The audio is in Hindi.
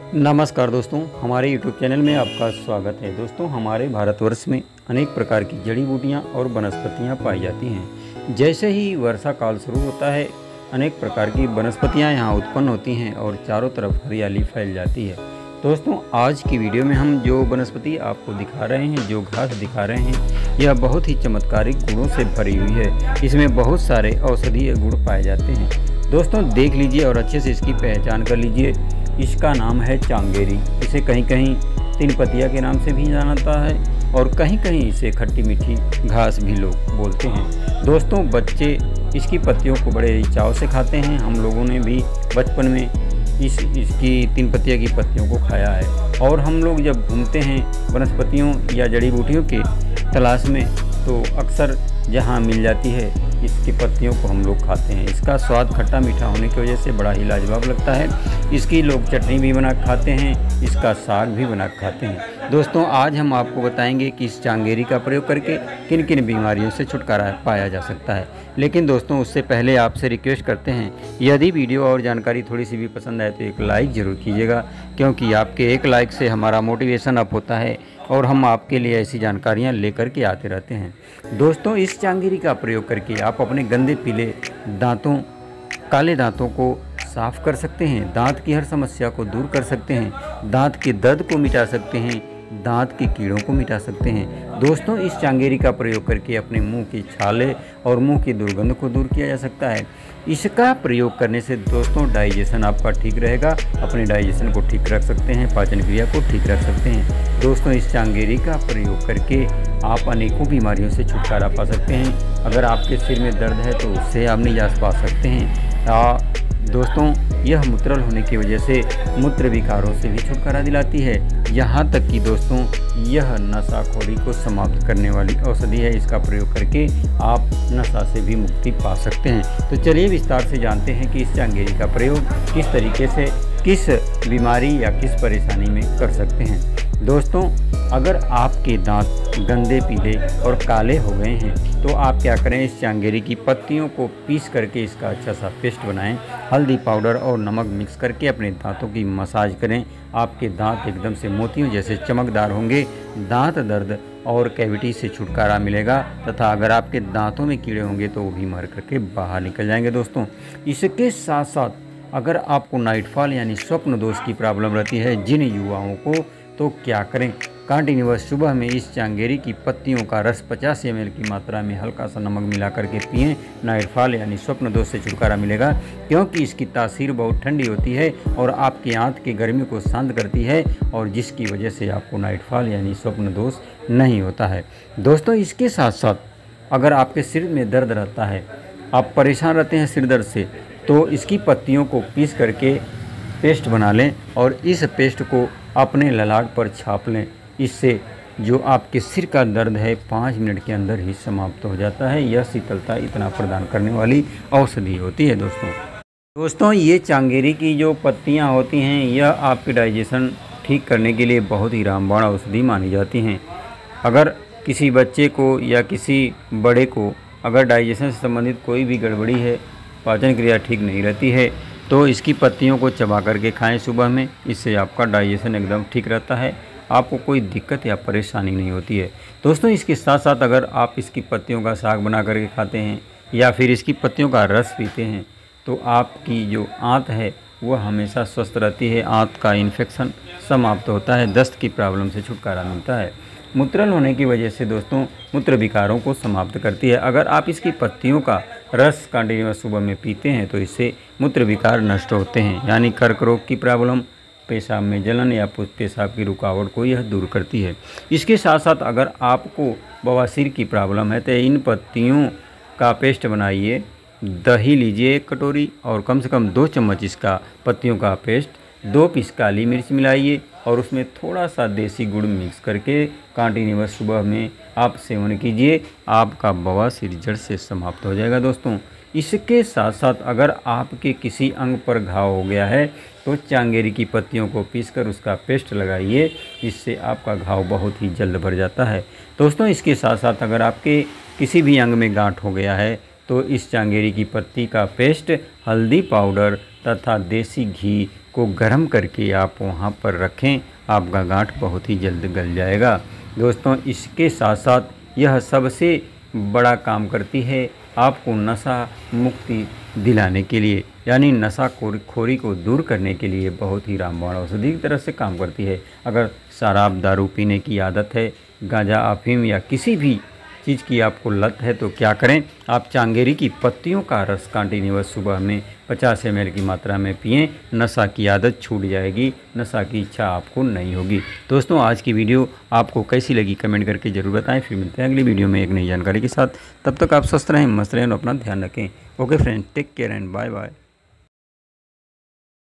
नमस्कार दोस्तों, हमारे YouTube चैनल में आपका स्वागत है। दोस्तों, हमारे भारतवर्ष में अनेक प्रकार की जड़ी बूटियां और वनस्पतियां पाई जाती हैं। जैसे ही वर्षा काल शुरू होता है, अनेक प्रकार की वनस्पतियां यहां उत्पन्न होती हैं और चारों तरफ हरियाली फैल जाती है। दोस्तों, आज की वीडियो में हम जो वनस्पति आपको दिखा रहे हैं, जो घास दिखा रहे हैं, यह बहुत ही चमत्कारिक गुणों से भरी हुई है। इसमें बहुत सारे औषधीय गुण पाए जाते हैं। दोस्तों, देख लीजिए और अच्छे से इसकी पहचान कर लीजिए। इसका नाम है चांगेरी। इसे कहीं कहीं तीन पतिया के नाम से भी जाना जाता है और कहीं कहीं इसे खट्टी मीठी घास भी लोग बोलते हैं। दोस्तों, बच्चे इसकी पत्तियों को बड़े चाव से खाते हैं। हम लोगों ने भी बचपन में इसकी तीन पतिया की पत्तियों को खाया है। और हम लोग जब घूमते हैं वनस्पतियों या जड़ी बूटियों के तलाश में, तो अक्सर जहाँ मिल जाती है इसकी पत्तियों को हम लोग खाते हैं। इसका स्वाद खट्टा मीठा होने की वजह से बड़ा ही लाजवाब लगता है। इसकी लोग चटनी भी बना खाते हैं, इसका साग भी बना खाते हैं। दोस्तों, आज हम आपको बताएंगे कि इस चांगेरी का प्रयोग करके किन किन बीमारियों से छुटकारा पाया जा सकता है। लेकिन दोस्तों, उससे पहले आपसे रिक्वेस्ट करते हैं, यदि वीडियो और जानकारी थोड़ी सी भी पसंद आए तो एक लाइक ज़रूर कीजिएगा, क्योंकि आपके एक लाइक से हमारा मोटिवेशन अप होता है और हम आपके लिए ऐसी जानकारियाँ लेकर के आते रहते हैं। दोस्तों, इस चांगेरी का प्रयोग करके आप अपने गंदे पीले दांतों, काले दांतों को साफ कर सकते हैं, दांत की हर समस्या को दूर कर सकते हैं, दांत के दर्द को मिटा सकते हैं, दांत के कीड़ों को मिटा सकते हैं। दोस्तों, इस चांगेरी का प्रयोग करके अपने मुंह की छाले और मुंह की दुर्गंध को दूर किया जा सकता है। इसका प्रयोग करने से दोस्तों डाइजेशन आपका ठीक रहेगा, अपने डाइजेशन को ठीक रख सकते हैं, पाचन क्रिया को ठीक रख सकते हैं। दोस्तों, इस चांगेरी का प्रयोग करके आप अनेकों बीमारियों से छुटकारा पा सकते हैं। अगर आपके सिर में दर्द है तो उससे आप निजात पा सकते हैं। दोस्तों, यह मूत्रल होने की वजह से मूत्र विकारों से भी छुटकारा दिलाती है। यहाँ तक कि दोस्तों, यह नशाखोरी को समाप्त करने वाली औषधि है। इसका प्रयोग करके आप नशा से भी मुक्ति पा सकते हैं। तो चलिए विस्तार से जानते हैं कि इस चांगेरी का प्रयोग किस तरीके से किस बीमारी या किस परेशानी में कर सकते हैं। दोस्तों, अगर आपके दांत गंदे, पीले और काले हो गए हैं तो आप क्या करें, इस चांगेरी की पत्तियों को पीस करके इसका अच्छा सा पेस्ट बनाएं। हल्दी पाउडर और नमक मिक्स करके अपने दांतों की मसाज करें। आपके दांत एकदम से मोतियों जैसे चमकदार होंगे। दांत दर्द और कैविटी से छुटकारा मिलेगा तथा अगर आपके दांतों में कीड़े होंगे तो वो भी मर करके बाहर निकल जाएंगे। दोस्तों, इसके साथ साथ अगर आपको नाइटफॉल यानी स्वप्न दोष की प्रॉब्लम रहती है जिन युवाओं को, तो क्या करें, कंटिन्यूअस सुबह में इस चांगेरी की पत्तियों का रस 50 ml की मात्रा में हल्का सा नमक मिला करके पिएं। नाइटफॉल यानी स्वप्न दोष से छुटकारा मिलेगा, क्योंकि इसकी तासीर बहुत ठंडी होती है और आपकी आंत की गर्मी को शांत करती है और जिसकी वजह से आपको नाइटफॉल यानी स्वप्न दोष नहीं होता है। दोस्तों, इसके साथ साथ अगर आपके सिर में दर्द रहता है, आप परेशान रहते हैं सिर दर्द से, तो इसकी पत्तियों को पीस करके पेस्ट बना लें और इस पेस्ट को अपने ललाट पर छाप लें। इससे जो आपके सिर का दर्द है 5 मिनट के अंदर ही समाप्त हो जाता है। यह शीतलता इतना प्रदान करने वाली औषधि होती है। दोस्तों, ये चांगेरी की जो पत्तियां होती हैं, यह आपके डाइजेशन ठीक करने के लिए बहुत ही रामबाण औषधि मानी जाती हैं। अगर किसी बच्चे को या किसी बड़े को अगर डाइजेशन से संबंधित कोई भी गड़बड़ी है, पाचन क्रिया ठीक नहीं रहती है, तो इसकी पत्तियों को चबा करके खाएं सुबह में। इससे आपका डाइजेशन एकदम ठीक रहता है, आपको कोई दिक्कत या परेशानी नहीं होती है। दोस्तों, इसके साथ साथ अगर आप इसकी पत्तियों का साग बना करके खाते हैं या फिर इसकी पत्तियों का रस पीते हैं, तो आपकी जो आंत है वह हमेशा स्वस्थ रहती है, आंत का इन्फेक्शन समाप्त होता है, दस्त की प्रॉब्लम से छुटकारा मिलता है। मूत्रल होने की वजह से दोस्तों मूत्र विकारों को समाप्त करती है। अगर आप इसकी पत्तियों का रस कंटिन्यूअस सुबह में पीते हैं तो इससे मूत्र विकार नष्ट होते हैं, यानी कर्क रोग की प्रॉब्लम, पेशाब में जलन या पेशाब की रुकावट को यह दूर करती है। इसके साथ साथ अगर आपको बवासीर की प्रॉब्लम है तो इन पत्तियों का पेस्ट बनाइए, दही लीजिए 1 कटोरी और कम से कम 2 चम्मच इसका पत्तियों का पेस्ट, 2 पीस काली मिर्च मिलाइए और उसमें थोड़ा सा देसी गुड़ मिक्स करके कंटिन्यूअस सुबह में आप सेवन कीजिए। आपका बवासीर जड़ से समाप्त हो जाएगा। दोस्तों, इसके साथ साथ अगर आपके किसी अंग पर घाव हो गया है तो चांगेरी की पत्तियों को पीसकर उसका पेस्ट लगाइए, इससे आपका घाव बहुत ही जल्द भर जाता है। दोस्तों, इसके साथ साथ अगर आपके किसी भी अंग में गांठ हो गया है तो इस चांगेरी की पत्ती का पेस्ट, हल्दी पाउडर तथा देसी घी को गर्म करके आप वहाँ पर रखें, आपका गांठ बहुत ही जल्द गल जाएगा। दोस्तों, इसके साथ साथ यह सबसे बड़ा काम करती है आपको नशा मुक्ति दिलाने के लिए, यानी नशा खोरी को दूर करने के लिए बहुत ही रामबाण औषधि की तरह से काम करती है। अगर शराब दारू पीने की आदत है, गांजा अफीम या किसी भी चीज़ की आपको लत है तो क्या करें, आप चांगेरी की पत्तियों का रस कंटिन्यूअस सुबह में 50 ml की मात्रा में पिएं। नशा की आदत छूट जाएगी, नशा की इच्छा आपको नहीं होगी। दोस्तों, आज की वीडियो आपको कैसी लगी कमेंट करके ज़रूर बताएं। फिर मिलते हैं अगली वीडियो में एक नई जानकारी के साथ। तब तक आप स्वस्थ रहें, मस्त रहें और अपना ध्यान रखें। Okay friends, take care and bye bye.